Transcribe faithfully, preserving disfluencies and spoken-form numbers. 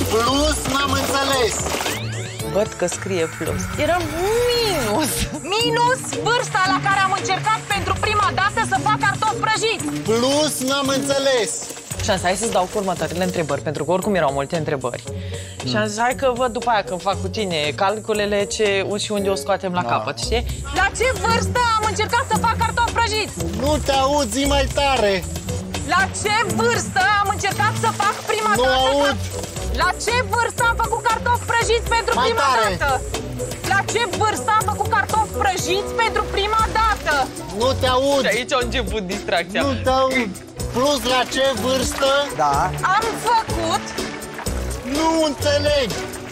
Plus n-am înțeles. Văd că scrie plus. Era minus. Minus vârsta la care am încercat pentru prima dată să fac cartofi prăjiți. Plus n-am înțeles. Și am zis, hai să-ți dau cu următoarele întrebări, pentru că oricum erau multe întrebări. Mm. Și am zis, hai că văd după aia când fac cu tine calculele ce și unde o scoatem la da. capăt, știi? La ce vârstă am încercat să fac cartofi prăjiți? Nu te aud, zi mai tare. La ce vârstă am încercat să fac prima Nu dată? aud. La ce vârstă am făcut cartofi prăjiți pentru Mai prima tare. dată? La ce vârstă am făcut cartofi prăjiți pentru prima dată? Nu te aud. Și aici a început distracția. Nu te aud. Plus la ce vârstă? Da. Am făcut Nu înțeleg.